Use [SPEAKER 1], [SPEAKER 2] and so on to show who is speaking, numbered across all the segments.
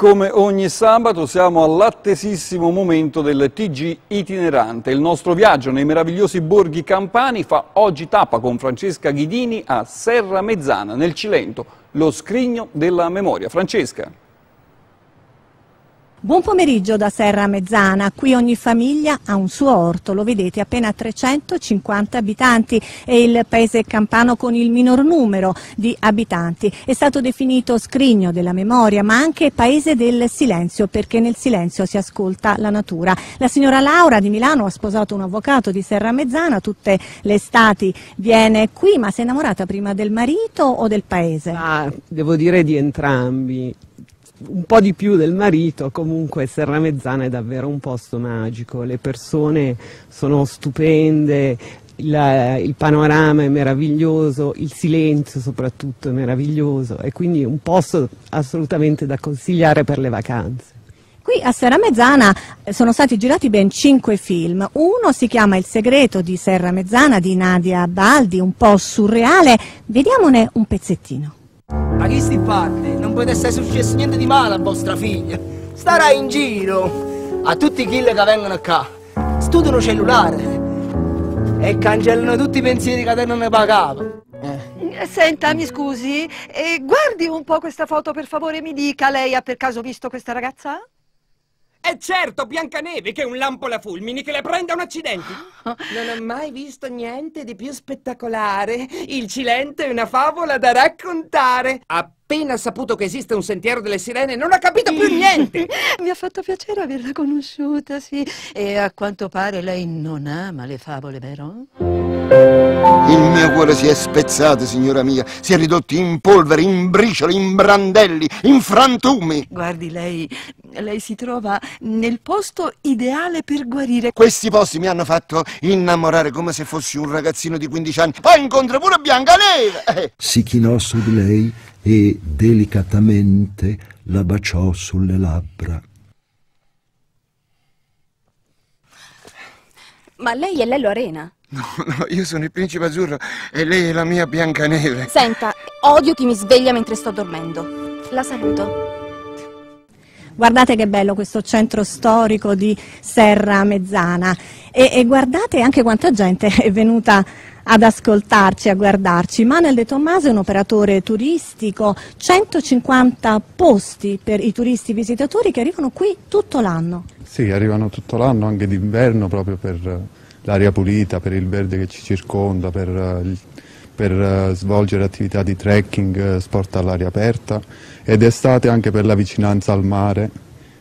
[SPEAKER 1] Come ogni sabato siamo all'attesissimo momento del TG itinerante. Il nostro viaggio nei meravigliosi borghi campani fa oggi tappa con Francesca Ghidini a Serra Mezzana, nel Cilento, lo scrigno della memoria. Francesca.
[SPEAKER 2] Buon pomeriggio da Serra Mezzana, qui ogni famiglia ha un suo orto, lo vedete, appena 350 abitanti, è il paese campano con il minor numero di abitanti. È stato definito scrigno della memoria, ma anche paese del silenzio, perché nel silenzio si ascolta la natura. La signora Laura di Milano ha sposato un avvocato di Serra Mezzana, tutte le estati viene qui, ma si è innamorata prima del marito o del paese?
[SPEAKER 3] Devo dire di entrambi. Un po' di più del marito, comunque Serra Mezzana è davvero un posto magico, le persone sono stupende, il panorama è meraviglioso, il silenzio soprattutto è meraviglioso e quindi un posto assolutamente da consigliare per le vacanze.
[SPEAKER 2] Qui a Serra Mezzana sono stati girati ben 5 film, uno si chiama Il segreto di Serra Mezzana di Nadia Baldi, un po' surreale, vediamone un pezzettino.
[SPEAKER 4] Ma chi sti fatti? Non può essere successo niente di male a vostra figlia. Starà in giro a tutti quelli che vengono qua. Studiano cellulare e cancellano tutti i pensieri che te non ne pagava.
[SPEAKER 5] Senta, mi scusi, guardi un po' questa foto per favore, mi dica, lei ha per caso visto questa ragazza?
[SPEAKER 6] Certo, Biancaneve, che è un lampo alla fulmini che le prenda un accidente. Non ho mai visto niente di più spettacolare. Il Cilento è una favola da raccontare. Appena saputo che esiste un sentiero delle sirene, non ha capito più niente.
[SPEAKER 5] Mi ha fatto piacere averla conosciuta, sì. E a quanto pare lei non ama le favole, vero?
[SPEAKER 7] Il mio cuore si è spezzato, signora mia, si è ridotto in polvere, in bricioli, in brandelli, in frantumi.
[SPEAKER 5] Guardi, lei si trova nel posto ideale per guarire.
[SPEAKER 7] Questi posti mi hanno fatto innamorare come se fossi un ragazzino di 15 anni. Poi incontra pure Biancaneve.
[SPEAKER 8] Si chinò su di lei e delicatamente la baciò sulle labbra.
[SPEAKER 9] Ma lei è Lello Arena?
[SPEAKER 7] No, io sono il principe azzurro e lei è la mia Biancaneve.
[SPEAKER 9] Senta, odio chi mi sveglia mentre sto dormendo. La saluto.
[SPEAKER 2] Guardate che bello questo centro storico di Serra Mezzana e guardate anche quanta gente è venuta ad ascoltarci, a guardarci. Manuel De Tommaso è un operatore turistico, 150 posti per i turisti visitatori che arrivano qui tutto l'anno.
[SPEAKER 10] Sì, arrivano tutto l'anno, anche d'inverno, proprio per l'aria pulita, per il verde che ci circonda, per svolgere attività di trekking, sport all'aria aperta, ed estate anche per la vicinanza al mare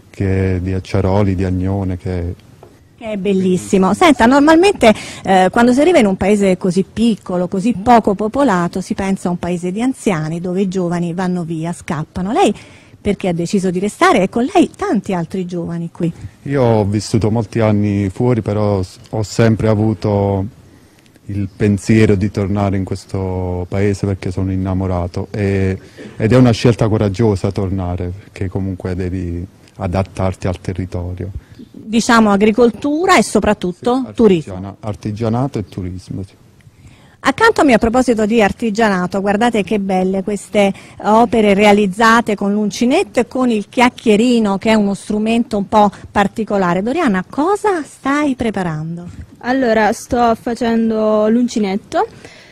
[SPEAKER 10] di Acciaroli, di Agnone, che
[SPEAKER 2] è bellissimo. Senta, normalmente quando si arriva in un paese così piccolo, così poco popolato, si pensa a un paese di anziani dove i giovani vanno via, scappano. Lei perché ha deciso di restare e con lei tanti altri giovani qui?
[SPEAKER 10] Io ho vissuto molti anni fuori, però ho sempre avuto il pensiero di tornare in questo paese perché sono innamorato ed è una scelta coraggiosa tornare, perché comunque devi adattarti al territorio.
[SPEAKER 2] Diciamo agricoltura e soprattutto sì, turismo.
[SPEAKER 10] Artigianato e turismo, sì.
[SPEAKER 2] Accanto a me, a proposito di artigianato, guardate che belle queste opere realizzate con l'uncinetto e con il chiacchierino, che è uno strumento un po' particolare. Doriana, cosa stai preparando?
[SPEAKER 11] Allora, sto facendo l'uncinetto.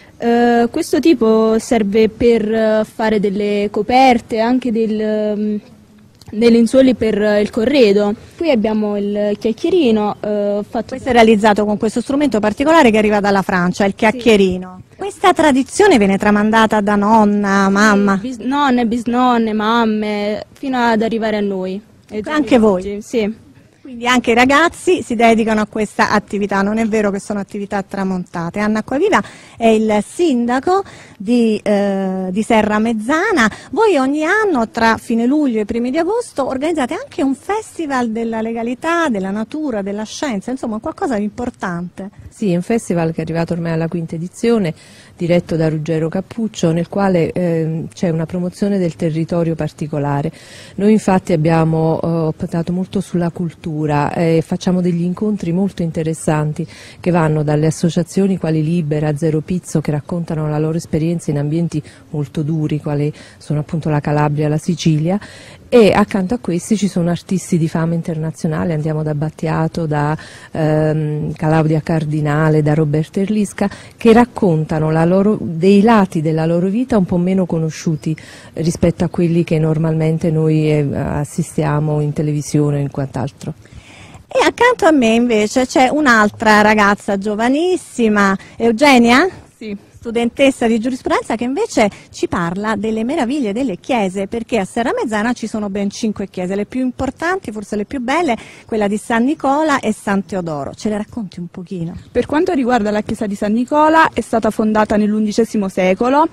[SPEAKER 11] Questo tipo serve per fare delle coperte, anche dei lenzuoli per il corredo. Qui abbiamo il chiacchierino. Questo
[SPEAKER 2] è realizzato con questo strumento particolare che arriva dalla Francia, il chiacchierino. Sì. Questa tradizione viene tramandata da nonna, mamma?
[SPEAKER 11] Nonne, bisnonne, mamme, fino ad arrivare a noi.
[SPEAKER 2] Anche voi?
[SPEAKER 11] Sì.
[SPEAKER 2] Quindi anche i ragazzi si dedicano a questa attività, non è vero che sono attività tramontate. Anna Acquaviva è il sindaco di Serra Mezzana. Voi ogni anno tra fine luglio e primi di agosto organizzate anche un festival della legalità, della natura, della scienza, insomma qualcosa di importante.
[SPEAKER 12] Sì, è un festival che è arrivato ormai alla quinta edizione, diretto da Ruggero Cappuccio, nel quale c'è una promozione del territorio particolare. Noi infatti abbiamo optato molto sulla cultura e facciamo degli incontri molto interessanti che vanno dalle associazioni quali Libera, Zero Pizzo, che raccontano la loro esperienza in ambienti molto duri, quali sono appunto la Calabria e la Sicilia, e accanto a questi ci sono artisti di fama internazionale, andiamo da Battiato, da Claudia Cardinale, da Roberta Erlisca, che raccontano dei lati della loro vita un po' meno conosciuti rispetto a quelli che normalmente noi assistiamo in televisione e in quant'altro.
[SPEAKER 2] E accanto a me invece c'è un'altra ragazza giovanissima, Eugenia?
[SPEAKER 11] Sì.
[SPEAKER 2] Studentessa di giurisprudenza, che invece ci parla delle meraviglie delle chiese, perché a Serramezzana ci sono ben 5 chiese, le più importanti, forse le più belle, quella di San Nicola e San Teodoro. Ce le racconti un pochino?
[SPEAKER 11] Per quanto riguarda la chiesa di San Nicola, è stata fondata nell'XI secolo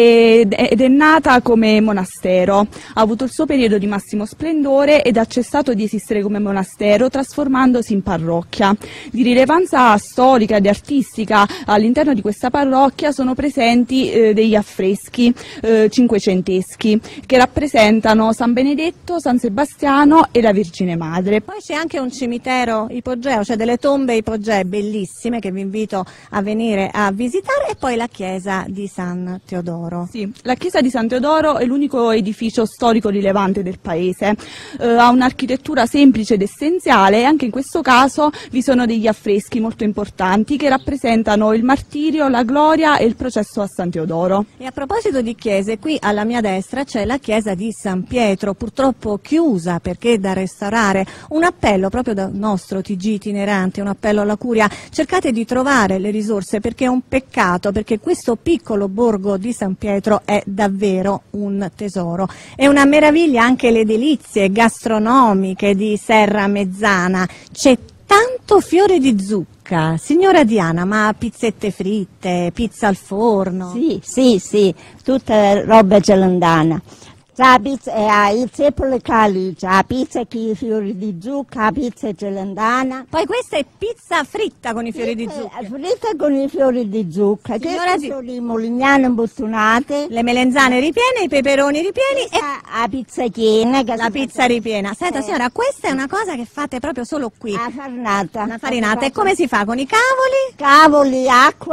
[SPEAKER 11] ed è nata come monastero. Ha avuto il suo periodo di massimo splendore ed ha cessato di esistere come monastero, trasformandosi in parrocchia. Di rilevanza storica ed artistica all'interno di questa parrocchia sono presenti degli affreschi cinquecenteschi che rappresentano San Benedetto, San Sebastiano e la Vergine Madre.
[SPEAKER 2] Poi c'è anche un cimitero ipogeo, cioè delle tombe ipogee bellissime che vi invito a venire a visitare, e poi la chiesa di San Teodoro.
[SPEAKER 11] Sì, la chiesa di San Teodoro è l'unico edificio storico rilevante del paese, ha un'architettura semplice ed essenziale, e anche in questo caso vi sono degli affreschi molto importanti che rappresentano il martirio, la gloria e il processo a San Teodoro.
[SPEAKER 2] E a proposito di chiese, qui alla mia destra c'è la chiesa di San Pietro, purtroppo chiusa perché da restaurare. Un appello proprio dal nostro TG itinerante, un appello alla Curia: cercate di trovare le risorse, perché è un peccato, perché questo piccolo borgo di San Pietro è davvero un tesoro. È una meraviglia anche le delizie gastronomiche di Serramezzana, c'è tanto fiore di zucca. Signora Diana, ma pizzette fritte, pizza al forno?
[SPEAKER 13] Sì, tutta roba gelandana. La pizza, il zeppole calice, la pizza con i fiori di zucca, la pizza gelandana.
[SPEAKER 2] Poi questa è pizza fritta con i fiori di zucca.
[SPEAKER 13] Fritta con i fiori di zucca.
[SPEAKER 2] Signora,
[SPEAKER 13] che sono i molignane imbottonate.
[SPEAKER 2] Le melenzane ripiene, i peperoni ripieni e
[SPEAKER 13] la pizza piena.
[SPEAKER 2] La pizza ripiena. Senta signora, questa è una cosa che fate proprio solo qui.
[SPEAKER 13] La farinata.
[SPEAKER 2] La farinata. E come si fa? Con i cavoli?
[SPEAKER 13] Cavoli, acqua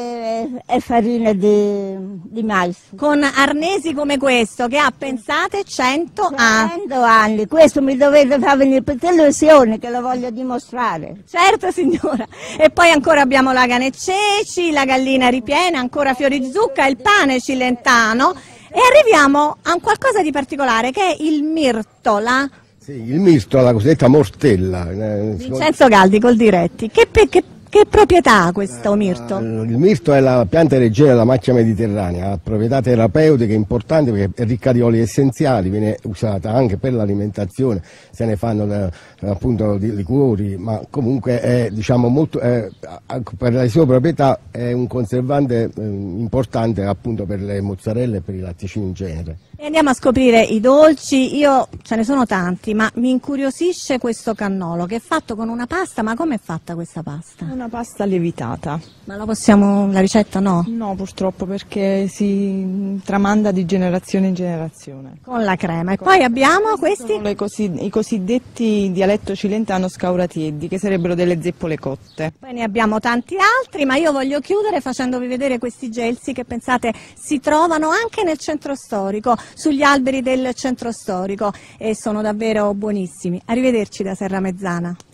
[SPEAKER 13] e farina di mais.
[SPEAKER 2] Con arnesi come questo, che ha, pensate, 100
[SPEAKER 13] anni. Questo mi dovete far venire per televisione, che lo voglio dimostrare.
[SPEAKER 2] Certo signora. E poi ancora abbiamo la cane e ceci, la gallina ripiena, ancora fiori di zucca, il pane cilentano, e arriviamo a un qualcosa di particolare che è il mirto,
[SPEAKER 14] Sì, il mirto, la cosiddetta mortella.
[SPEAKER 2] Vincenzo Galdi, Coldiretti. Che proprietà ha questo mirto?
[SPEAKER 14] Il mirto è la pianta regina della macchia mediterranea, ha proprietà terapeutiche importanti perché è ricca di oli essenziali, viene usata anche per l'alimentazione, se ne fanno appunto di liquori, ma comunque è, diciamo, molto, per le sue proprietà è un conservante importante appunto per le mozzarelle e per i latticini in genere.
[SPEAKER 2] E andiamo a scoprire i dolci. Io ce ne sono tanti, ma mi incuriosisce questo cannolo che è fatto con una pasta. Ma com'è fatta questa pasta?
[SPEAKER 11] Una pasta lievitata.
[SPEAKER 2] Ma la ricetta no?
[SPEAKER 11] No, purtroppo, perché si tramanda di generazione in generazione.
[SPEAKER 2] Con la crema. E poi abbiamo questi?
[SPEAKER 11] I cosiddetti dialetto cilentano scauratieddi, che sarebbero delle zeppole cotte.
[SPEAKER 2] Poi ne abbiamo tanti altri, ma io voglio chiudere facendovi vedere questi gelsi che, pensate, si trovano anche nel centro storico, sugli alberi del centro storico, e sono davvero buonissimi. Arrivederci da Serramezzana.